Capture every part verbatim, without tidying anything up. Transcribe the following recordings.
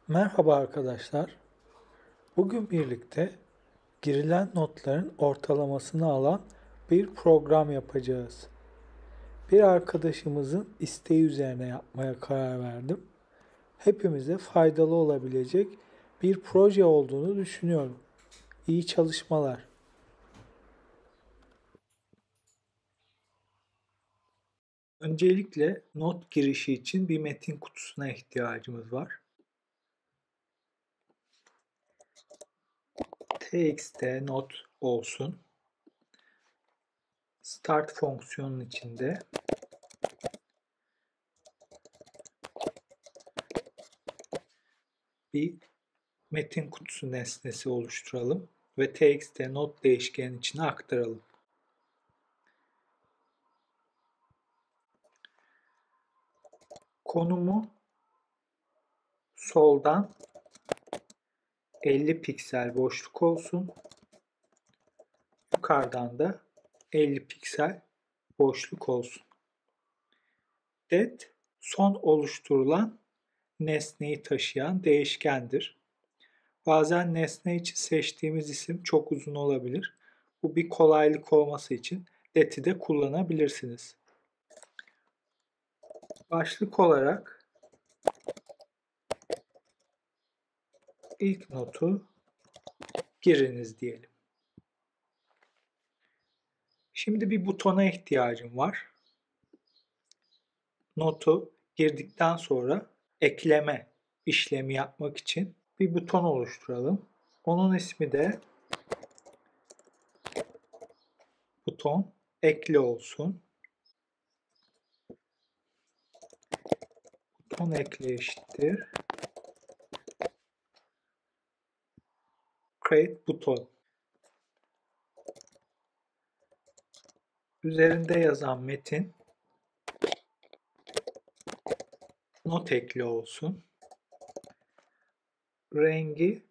Merhaba arkadaşlar. Bugün birlikte girilen notların ortalamasını alan bir program yapacağız. Bir arkadaşımızın isteği üzerine yapmaya karar verdim. Hepimize faydalı olabilecek bir proje olduğunu düşünüyorum. İyi çalışmalar. Öncelikle not girişi için bir metin kutusuna ihtiyacımız var. Txt not olsun. Start fonksiyonun içinde bir metin kutusu nesnesi oluşturalım ve txt not değişkenin içine aktaralım. Konumu soldan elli piksel boşluk olsun. Yukarıdan da elli piksel boşluk olsun. Det son oluşturulan nesneyi taşıyan değişkendir. Bazen nesne için seçtiğimiz isim çok uzun olabilir. Bu bir kolaylık olması için det'i de kullanabilirsiniz. Başlık olarak ilk notu giriniz diyelim. Şimdi bir butona ihtiyacım var. Notu girdikten sonra ekleme işlemi yapmak için bir buton oluşturalım. Onun ismi de buton ekle olsun. Buton ekle eşittir create buton. Üzerinde yazan metin not ekle olsun. Rengi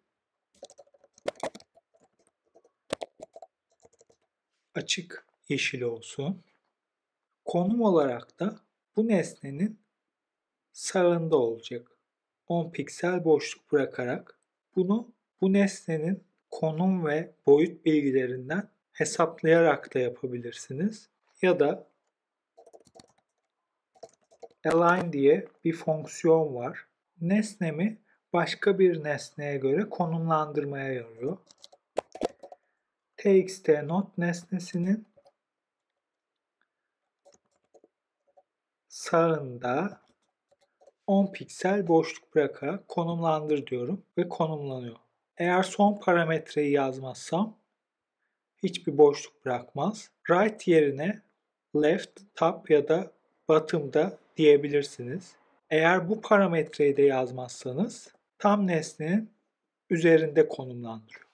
açık yeşil olsun. Konum olarak da bu nesnenin sağında olacak. on piksel boşluk bırakarak bunu bu nesnenin konum ve boyut bilgilerinden hesaplayarak da yapabilirsiniz. Ya da align diye bir fonksiyon var. Nesnemi başka bir nesneye göre konumlandırmaya yarıyor. Txt not nesnesinin sağında on piksel boşluk bırakarak konumlandır diyorum ve konumlanıyor. Eğer son parametreyi yazmazsam hiçbir boşluk bırakmaz. Right yerine left, top ya da bottom'da diyebilirsiniz. Eğer bu parametreyi de yazmazsanız tam nesnenin üzerinde konumlandırıyor.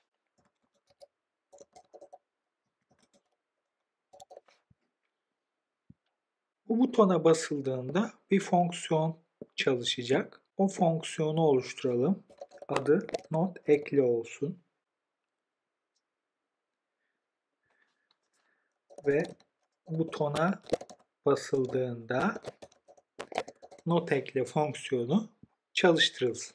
Bu butona basıldığında bir fonksiyon çalışacak. O fonksiyonu oluşturalım. Adı not ekle olsun. Ve butona basıldığında not ekle fonksiyonu çalıştırılsın.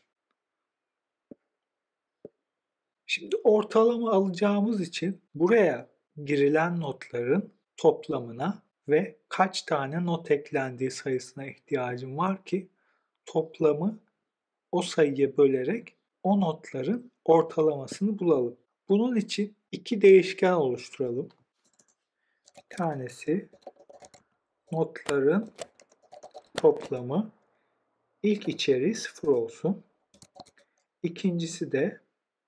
Şimdi ortalama alacağımız için buraya girilen notların toplamına ve kaç tane not eklendiği sayısına ihtiyacım var ki toplamı o sayıya bölerek o notların ortalamasını bulalım. Bunun için iki değişken oluşturalım. Bir tanesi notların toplamı, ilk içeriği sıfır olsun. İkincisi de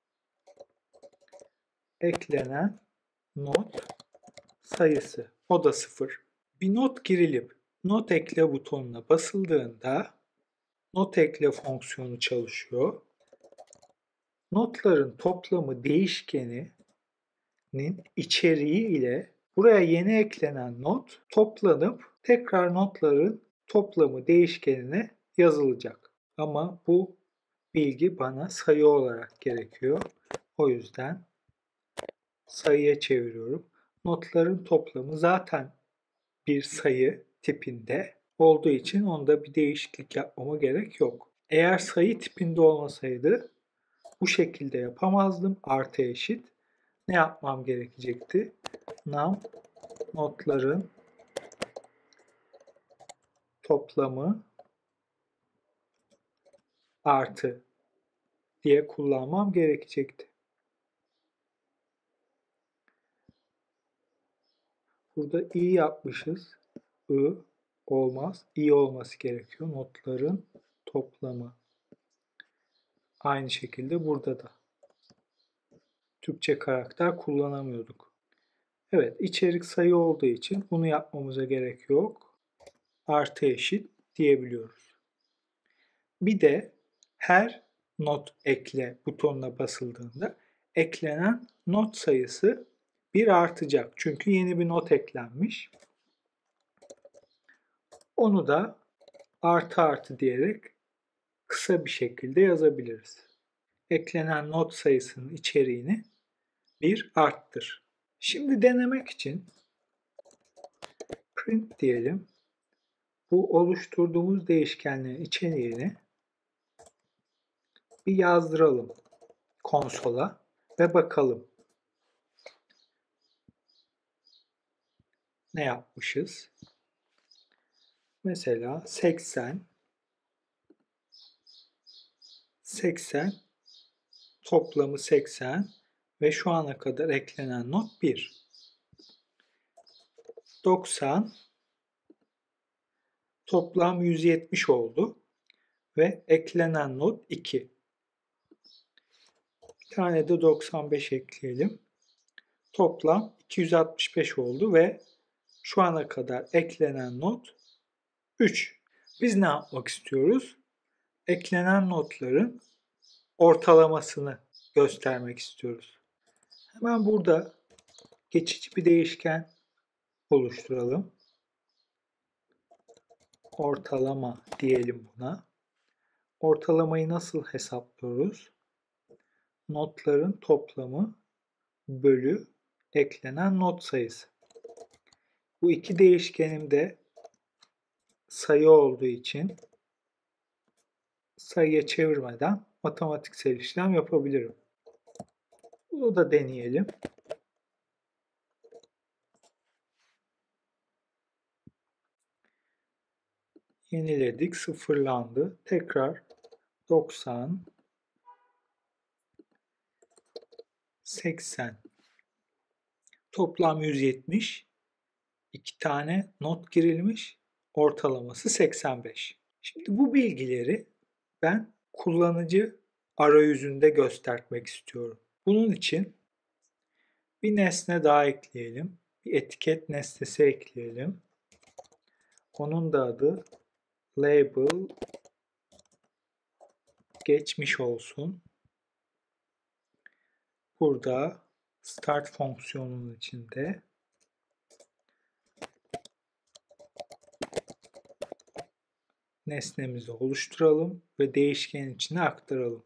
eklenen not sayısı. O da sıfır. Bir not girilip not ekle butonuna basıldığında not ekle fonksiyonu çalışıyor. Notların toplamı değişkeninin içeriği ile buraya yeni eklenen not toplanıp tekrar notların toplamı değişkenine yazılacak. Ama bu bilgi bana sayı olarak gerekiyor. O yüzden sayıya çeviriyorum. Notların toplamı zaten bir sayı tipinde olduğu için onda bir değişiklik yapmama gerek yok. Eğer sayı tipinde olmasaydı bu şekilde yapamazdım. Artı eşit. Ne yapmam gerekecekti? Num notların toplamı artı diye kullanmam gerekecekti. Burada i yapmışız. I olmaz. i olması gerekiyor. Notların toplamı. Aynı şekilde burada da. Türkçe karakter kullanamıyorduk. Evet, içerik sayı olduğu için bunu yapmamıza gerek yok. Artı eşit diyebiliyoruz. Bir de her not ekle butonuna basıldığında eklenen not sayısı bir artacak. Çünkü yeni bir not eklenmiş. Onu da artı artı diyerek kısa bir şekilde yazabiliriz. Eklenen not sayısının içeriğini bir arttır. Şimdi denemek için print diyelim. Bu oluşturduğumuz değişkenlerin içeriğini bir yazdıralım konsola ve bakalım ne yapmışız. Mesela seksen seksen toplamı seksen ve şu ana kadar eklenen not bir. doksan toplam yüz yetmiş oldu ve eklenen not iki. Bir tane de doksan beş ekleyelim. Toplam iki yüz altmış beş oldu ve şu ana kadar eklenen not üç. Biz ne yapmak istiyoruz? Eklenen notların ortalamasını göstermek istiyoruz. Hemen burada geçici bir değişken oluşturalım. Ortalama diyelim buna. Ortalamayı nasıl hesaplıyoruz? Notların toplamı bölü eklenen not sayısı. Bu iki değişkenim de sayı olduğu için sayıya çevirmeden matematiksel işlem yapabilirim. Bunu da deneyelim. Yeniledik, sıfırlandı. Tekrar doksan, seksen. Toplam yüz yetmiş. iki tane not girilmiş. Ortalaması seksen beş. Şimdi bu bilgileri ben kullanıcı arayüzünde göstermek istiyorum. Bunun için bir nesne daha ekleyelim. Bir etiket nesnesi ekleyelim. Onun da adı label geçmiş olsun. Burada start fonksiyonunun içinde nesnemizi oluşturalım ve değişkenin içine aktaralım.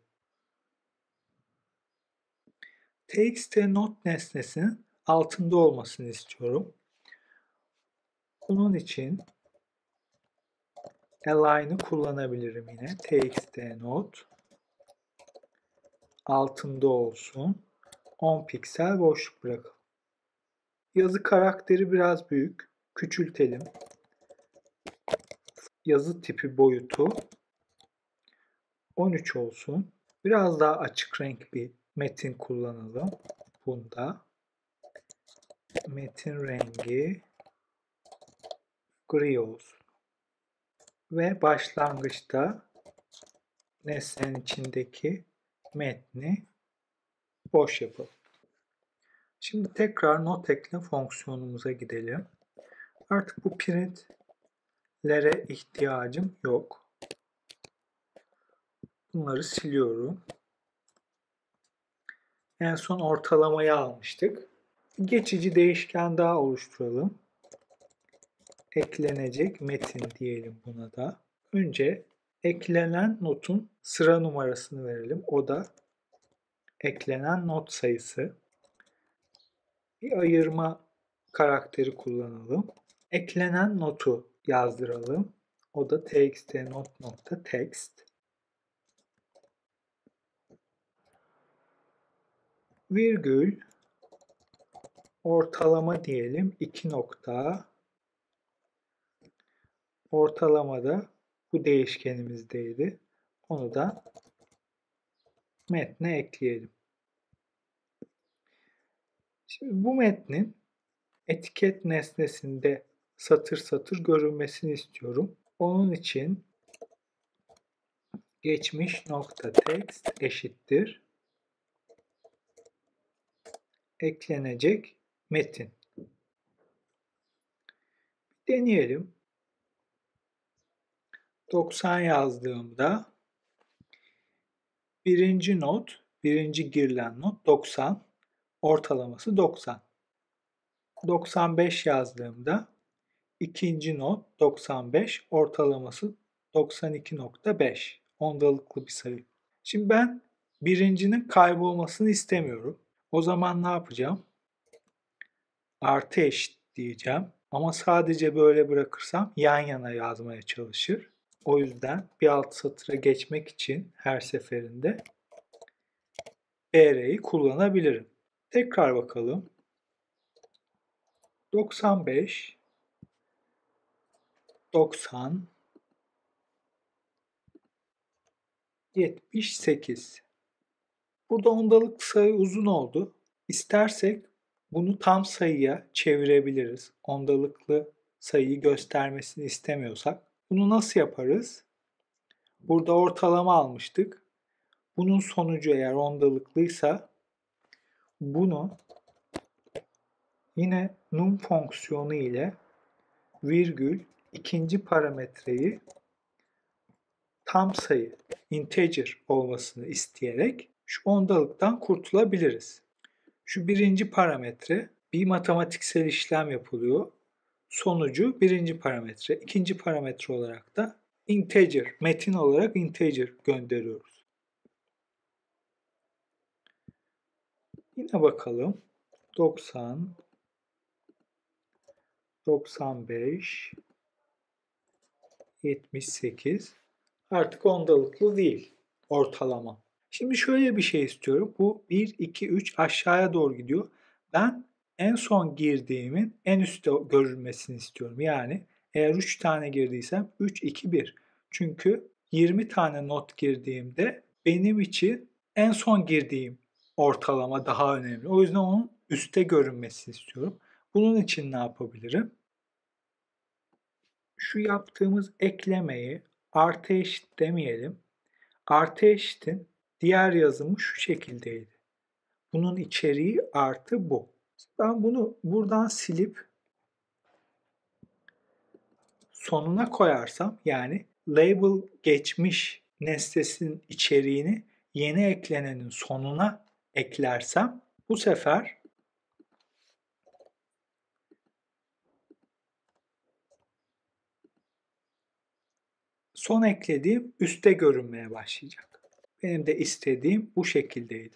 txt not nesnesinin altında olmasını istiyorum. Bunun için align'ı kullanabilirim yine. txt not altında olsun. on piksel boşluk bırakalım. Yazı karakteri biraz büyük. Küçültelim. Yazı tipi boyutu on üç olsun. Biraz daha açık renk bir metin kullanalım. Bunda metin rengi gri olsun. Ve başlangıçta nesnenin içindeki metni boş yapalım. Şimdi tekrar not ekle fonksiyonumuza gidelim. Artık bu printlere ihtiyacım yok. Bunları siliyorum. En son ortalamayı almıştık. Geçici değişken daha oluşturalım. Eklenecek metin diyelim buna da. Önce eklenen notun sıra numarasını verelim. O da eklenen not sayısı. Bir ayırma karakteri kullanalım. Eklenen notu yazdıralım. O da txt not.text. virgül ortalama diyelim iki nokta ortalama da bu değişkenimizdeydi. Onu da metne ekleyelim. Şimdi bu metnin etiket nesnesinde satır satır görünmesini istiyorum. Onun için geçmiş nokta text eşittir eklenecek metin. Deneyelim. doksan yazdığımda birinci not, birinci girilen not doksan, ortalaması doksan. doksan beş yazdığımda ikinci not doksan beş, ortalaması doksan iki nokta beş. Ondalıklı bir sayı. Şimdi ben birincinin kaybolmasını istemiyorum. O zaman ne yapacağım? Artı eşit diyeceğim. Ama sadece böyle bırakırsam yan yana yazmaya çalışır. O yüzden bir alt satıra geçmek için her seferinde B R'yi kullanabilirim. Tekrar bakalım. doksan beş, doksan, yetmiş sekiz. Burada ondalık sayı uzun oldu. İstersek bunu tam sayıya çevirebiliriz. Ondalıklı sayıyı göstermesini istemiyorsak. Bunu nasıl yaparız? Burada ortalama almıştık. Bunun sonucu eğer ondalıklıysa bunu yine num fonksiyonu ile virgül ikinci parametreyi tam sayı, integer olmasını isteyerek şu ondalıktan kurtulabiliriz. Şu birinci parametre bir matematiksel işlem yapılıyor. Sonucu birinci parametre. İkinci parametre olarak da integer, metin olarak integer gönderiyoruz. Yine bakalım. doksan, doksan beş, yetmiş sekiz. Artık ondalıklı değil. Ortalama. Şimdi şöyle bir şey istiyorum. Bu bir, iki, üç aşağıya doğru gidiyor. Ben en son girdiğimin en üstte görülmesini istiyorum. Yani eğer üç tane girdiysem üç, iki, bir. Çünkü yirmi tane not girdiğimde benim için en son girdiğim ortalama daha önemli. O yüzden onun üstte görünmesini istiyorum. Bunun için ne yapabilirim? Şu yaptığımız eklemeyi artı eşit demeyelim. Artı eşitin diğer yazımı şu şekildeydi. Bunun içeriği artı bu. Ben bunu buradan silip sonuna koyarsam, yani label geçmiş nesnesinin içeriğini yeni eklenenin sonuna eklersem, bu sefer son eklediğim üstte görünmeye başlayacak. Benim de istediğim bu şekildeydi.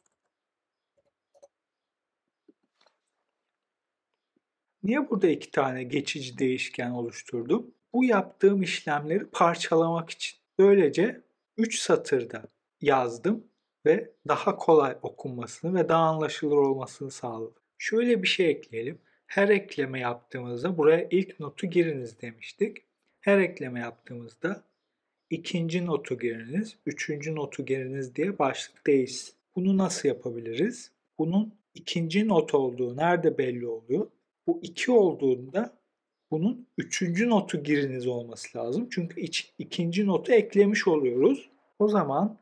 Niye burada iki tane geçici değişken oluşturdum? Bu yaptığım işlemleri parçalamak için. Böylece üç satırda yazdım ve daha kolay okunmasını ve daha anlaşılır olmasını sağladım. Şöyle bir şey ekleyelim. Her ekleme yaptığımızda buraya ilk notu giriniz demiştik. Her ekleme yaptığımızda ikinci notu giriniz, üçüncü notu giriniz diye başlık değişsin. Bunu nasıl yapabiliriz? Bunun ikinci not olduğu nerede belli oluyor? Bu iki olduğunda bunun üçüncü notu giriniz olması lazım. Çünkü iç, ikinci notu eklemiş oluyoruz. O zaman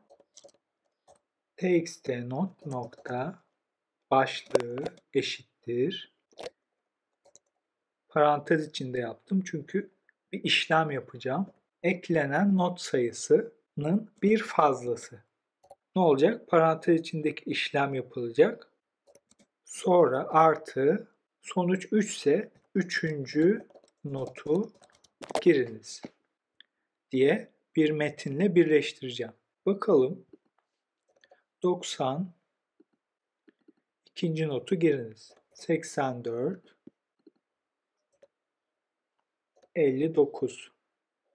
txt not nokta başlığı eşittir. Parantez içinde yaptım çünkü bir işlem yapacağım. Eklenen not sayısının bir fazlası. Ne olacak? Parantez içindeki işlem yapılacak. Sonra artı sonuç üç ise üçüncü notu giriniz diye bir metinle birleştireceğim. Bakalım. doksan ikinci notu giriniz. seksen dört elli dokuz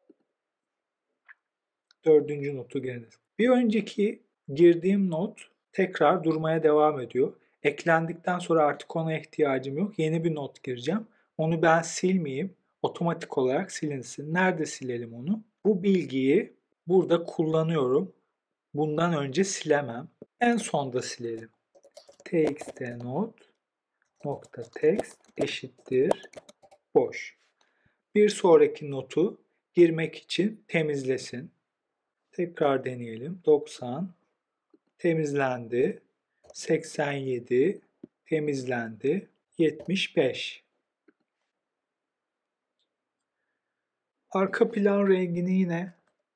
dördüncü notu giriniz. Bir önceki girdiğim not Tekrar durmaya devam ediyor. Eklendikten sonra artık ona ihtiyacım yok. Yeni bir not gireceğim. Onu ben silmeyeyim. Otomatik olarak silinsin. Nerede silelim onu? Bu bilgiyi burada kullanıyorum. Bundan önce silemem. En sonda silelim. txtNote nokta text eşittir boş. Bir sonraki notu girmek için temizlesin. Tekrar deneyelim. doksan temizlendi. seksen yedi temizlendi. yetmiş beş. Arka plan rengini yine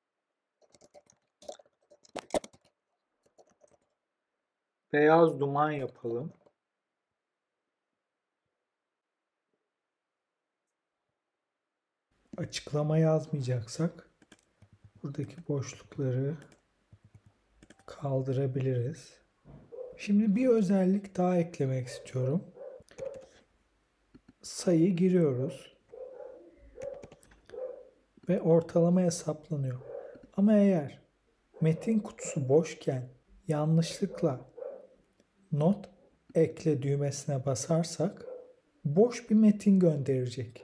beyaz duman yapalım. Açıklama yazmayacaksak buradaki boşlukları kaldırabiliriz. Şimdi bir özellik daha eklemek istiyorum. Sayı giriyoruz ve ortalama hesaplanıyor. Ama eğer metin kutusu boşken yanlışlıkla not ekle düğmesine basarsak boş bir metin gönderecek.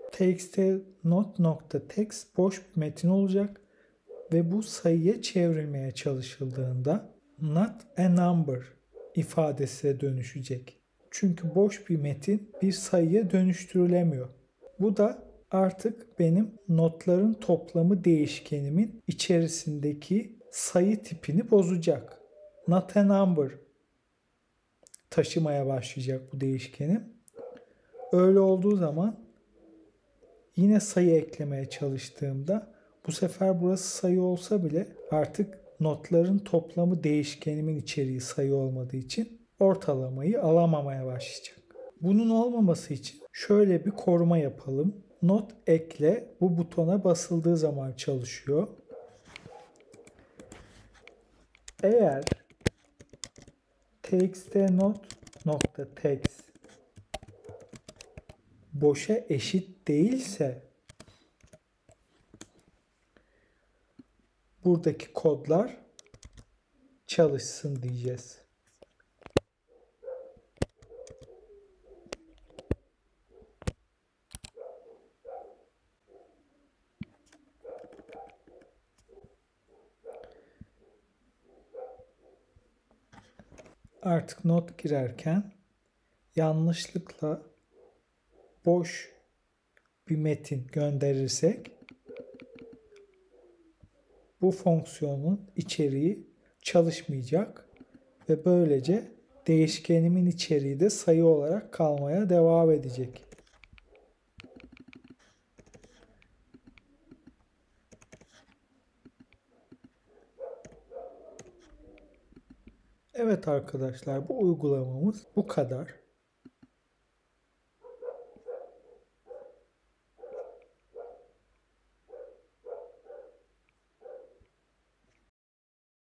txtNote.text boş bir metin olacak ve bu sayıya çevrilmeye çalışıldığında not a number ifadesine dönüşecek. Çünkü boş bir metin bir sayıya dönüştürülemiyor. Bu da artık benim notların toplamı değişkenimin içerisindeki sayı tipini bozacak. Not a number taşımaya başlayacak bu değişkenim. Öyle olduğu zaman yine sayı eklemeye çalıştığımda bu sefer burası sayı olsa bile artık notların toplamı değişkenimin içeriği sayı olmadığı için ortalamayı alamamaya başlayacak. Bunun olmaması için şöyle bir koruma yapalım. Not ekle bu butona basıldığı zaman çalışıyor. Eğer txtNote.text boşa eşit değilse buradaki kodlar çalışsın diyeceğiz. Artık not girerken yanlışlıkla boş bir metin gönderirsek bu fonksiyonun içeriği çalışmayacak ve böylece değişkenimin içeriği de sayı olarak kalmaya devam edecek. Evet arkadaşlar, bu uygulamamız bu kadar.